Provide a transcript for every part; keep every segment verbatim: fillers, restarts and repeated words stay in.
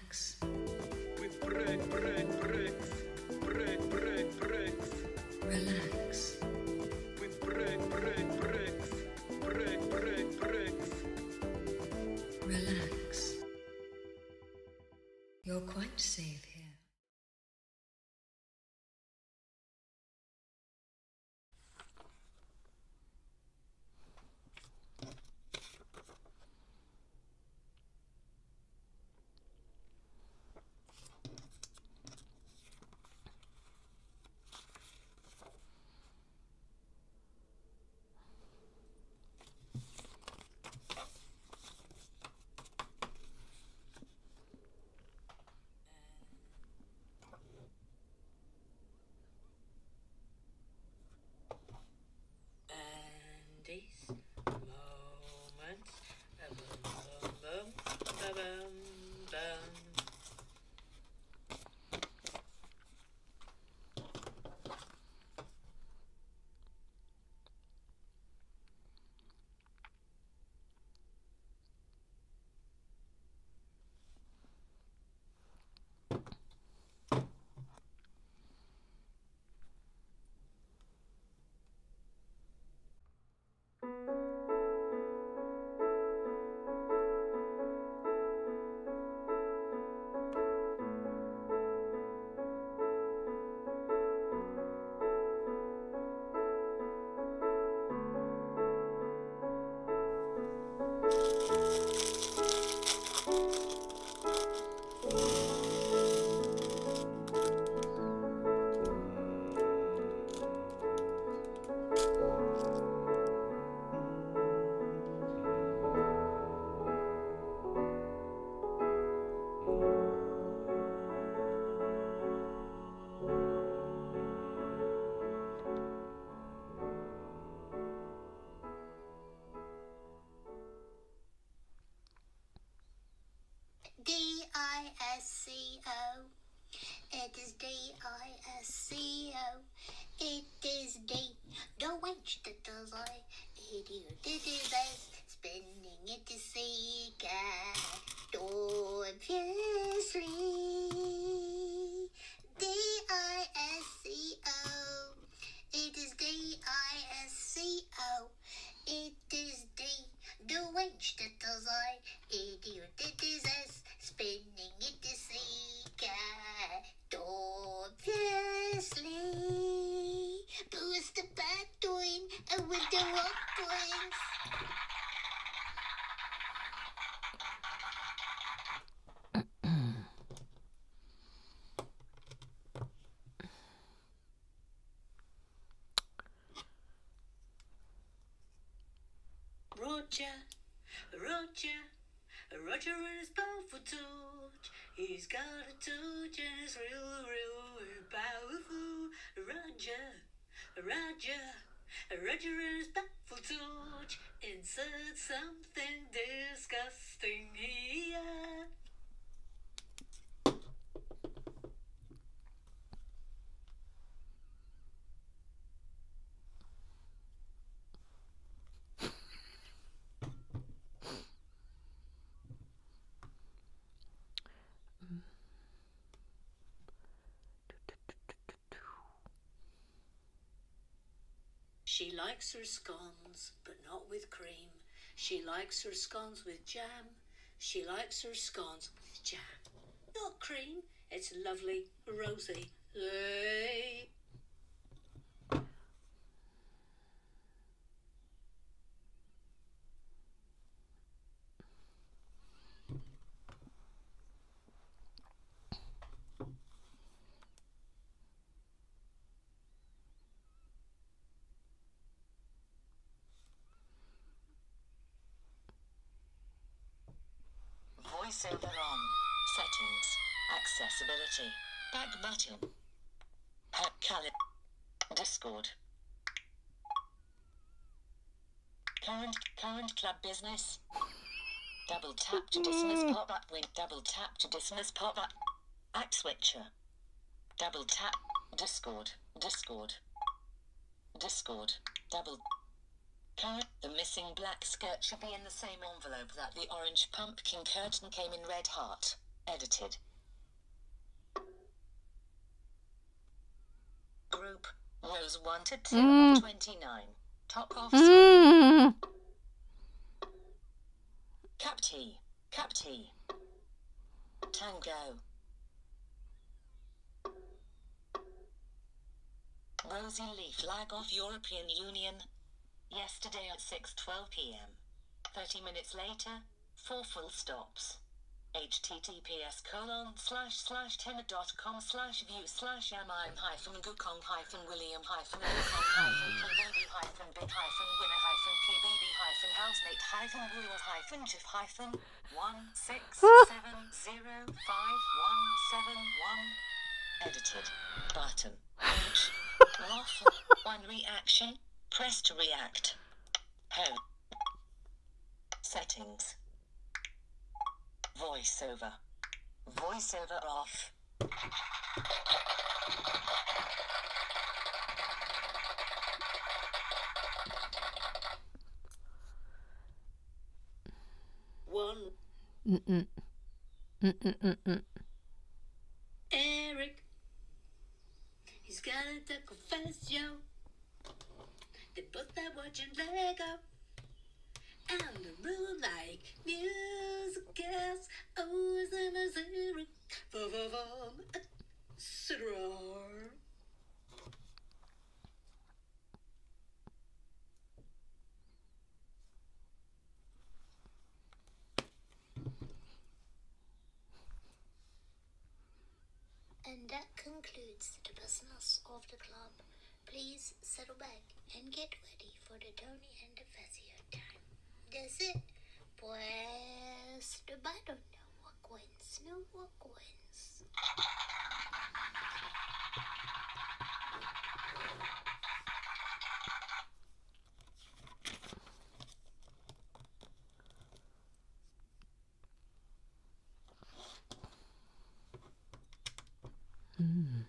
Relax. With break, break, breaks, break, break, breaks. Relax. With break, break, breaks, break, break, breaks. Relax. You're quite safe here. These moments, boom, boom, boom, boom, boom. D I S C O. It is D I S C O. It is D. Don't wait that does I. It is S. Spinning it is C. Cat. Obviously. D I S C O. It is D I S C O. It is D. Don't wait that does I. Idiot, it is S. Spinning it is C. Cat, obviously. But what's the bat doing with the rock points? Roger, Roger, Roger in his powerful torch. He's got a torch and it's real, real powerful. Roger, Roger, Roger in his powerful torch. Insert something disgusting here. She likes her scones, but not with cream. She likes her scones with jam. She likes her scones with jam. Not cream, it's lovely, rosy. Lay. Voiceover on. Settings. Accessibility. Back button. Hack calendar. Discord. Current current club business. Double tap to dismiss pop-up win. Double tap to dismiss pop-up. App switcher. Double tap. Discord. Discord. Discord. Double. Current. The missing black skirt should be in the same envelope that the orange pumpkin curtain came in. Red heart. Edited. Group, rows one to two Mm. of twenty-nine. Top of screen. Mm. Cap T, Cap T. Tango. Rosy leaf flag of European Union. Yesterday at six twelve p m thirty minutes later, four full stops. https colon slash slash tinder dot com slash view slash mime hyphen gukong hyphen william hyphen gukong hyphen pbb hyphen big hyphen winner hyphen pbb hyphen housemate hyphen rules hyphen jif hyphen one six seven zero five one seven one. Edited. Button. Page. Off. One reaction. Press to react. Home. Settings. Voiceover. Voiceover off. One. Mm-mm. Mm-mm-mm-mm. Eric. He's got to confess, yo. They both are watching Lego. And the rule like music is always in a zero. Va-va-vam, et cetera. And that concludes the business of the club. Please settle back and get ready for the Tony and the Fazio time. That's it. Pues the battle. No walk wins. No walk wins. Mm.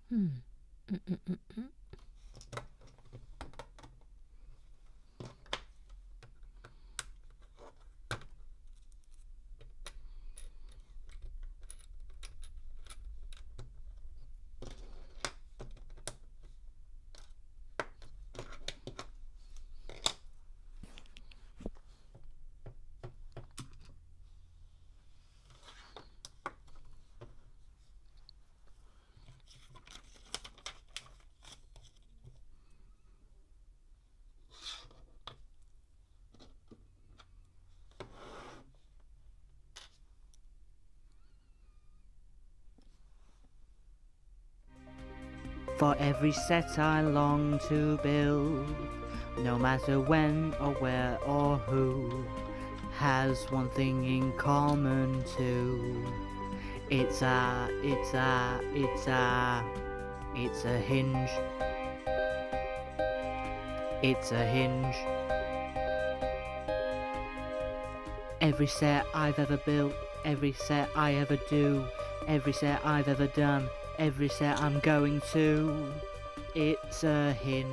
Mm. Mm, mm, mm, mm. For every set I long to build, no matter when or where or who, has one thing in common too. It's a, it's a, it's a, it's a hinge. It's a hinge. Every set I've ever built, every set I ever do, every set I've ever done, every set I'm going to, it's a hinge.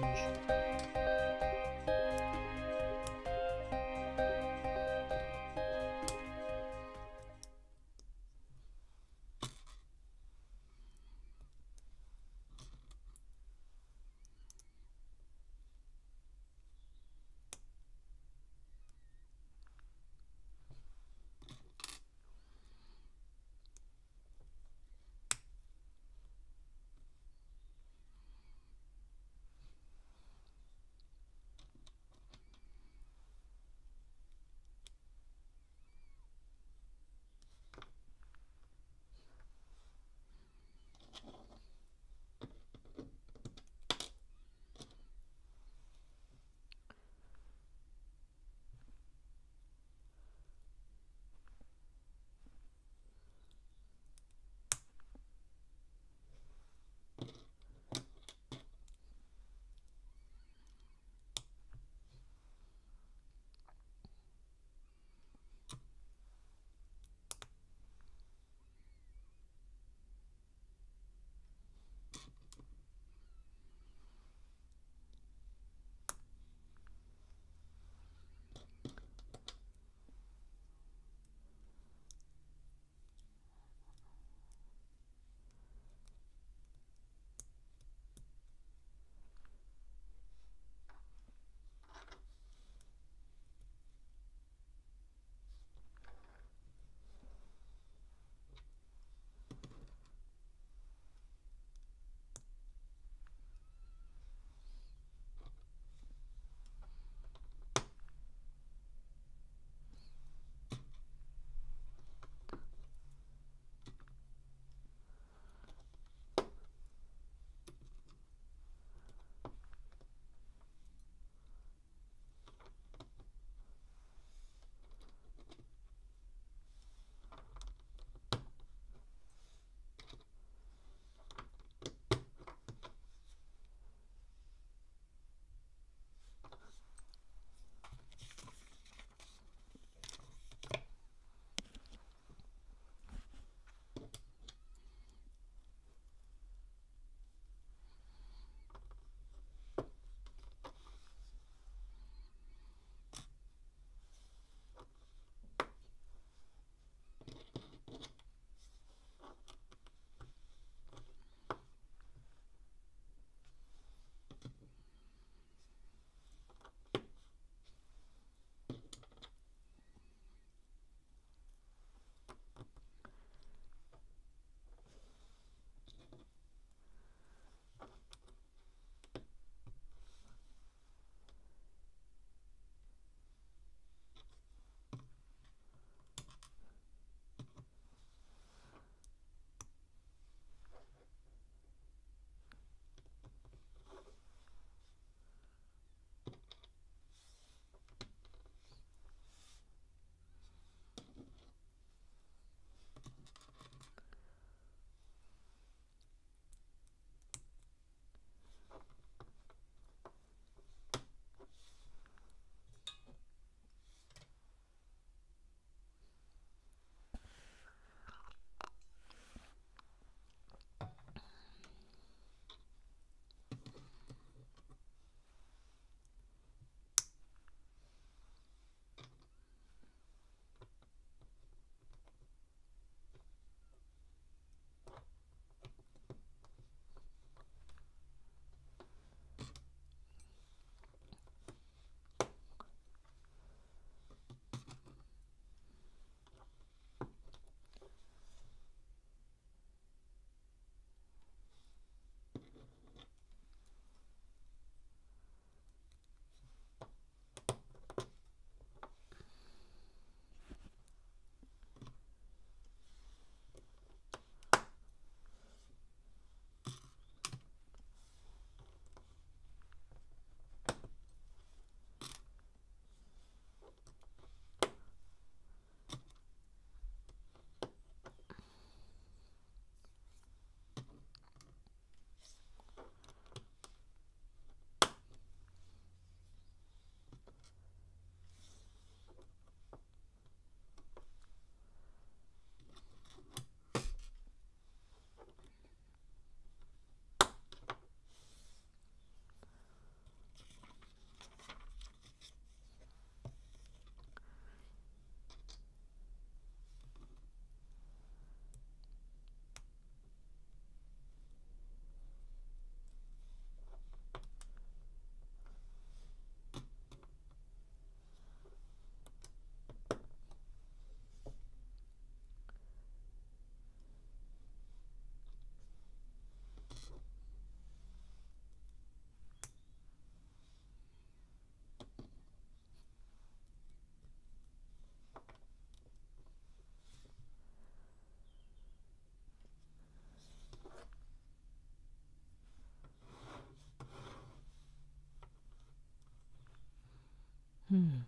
Hmm.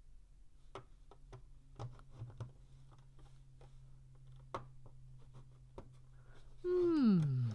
Hmm.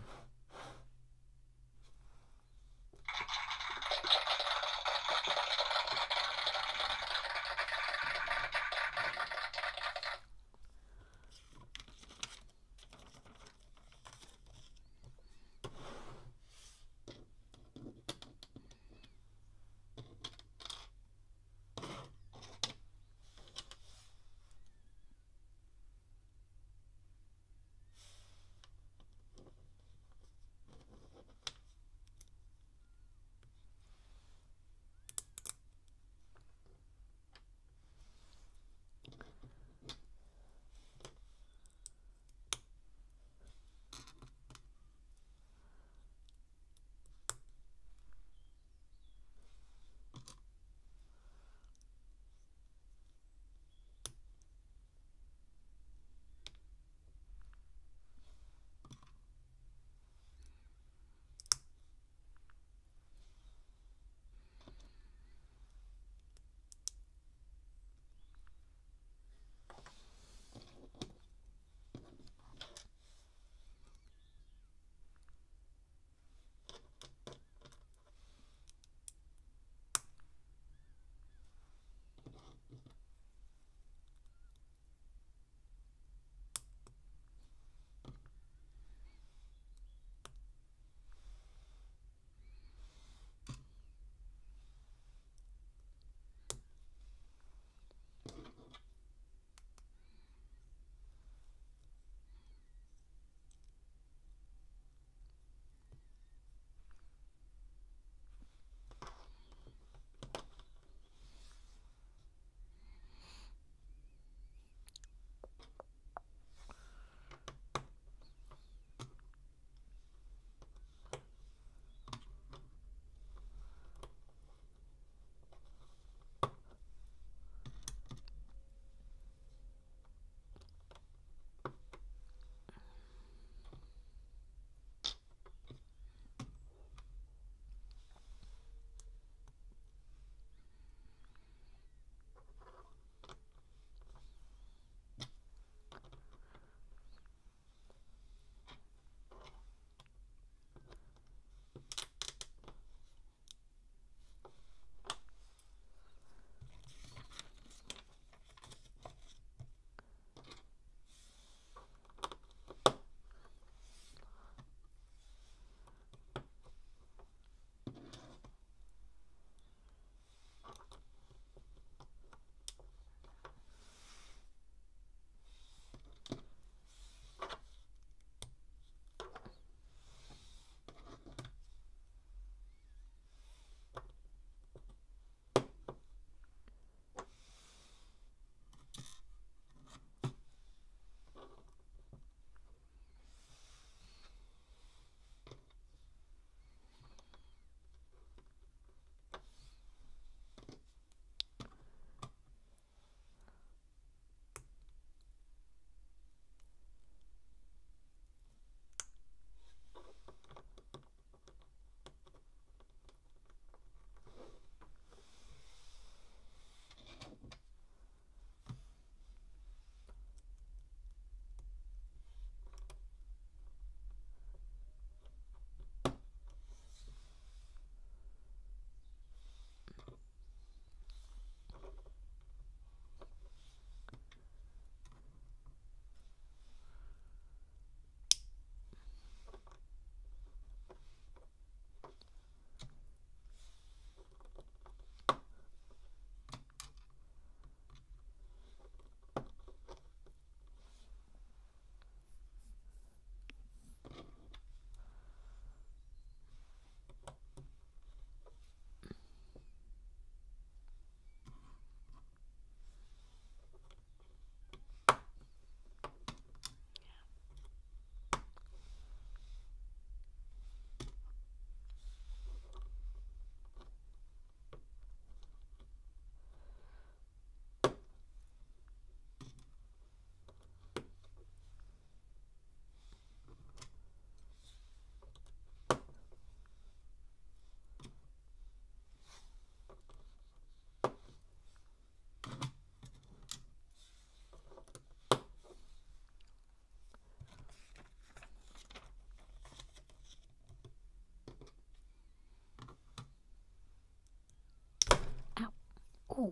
Oh.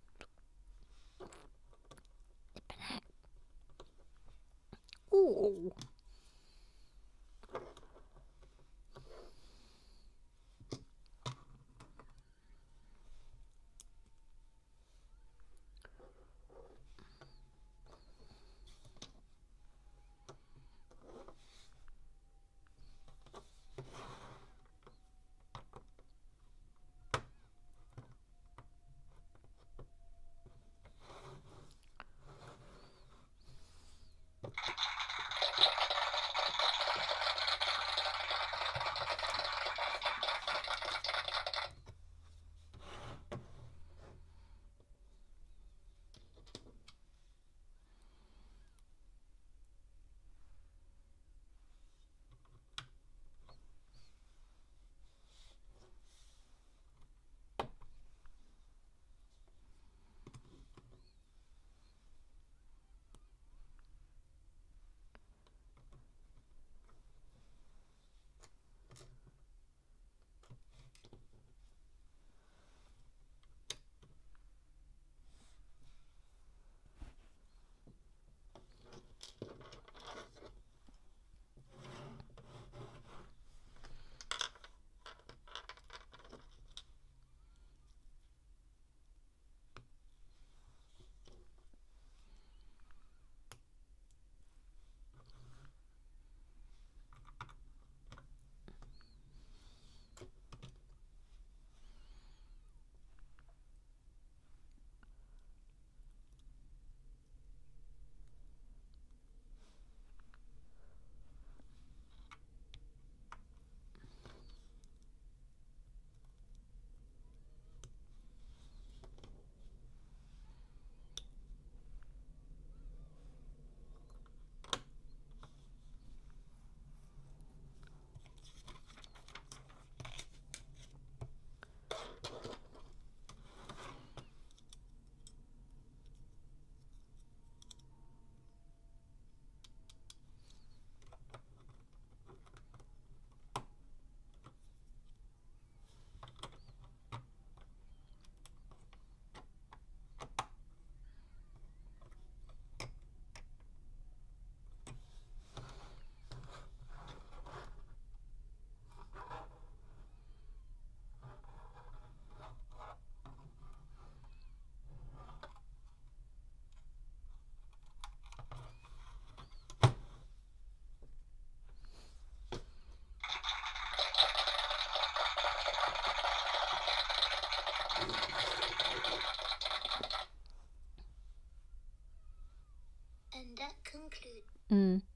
Oh. And that concludes. Mm.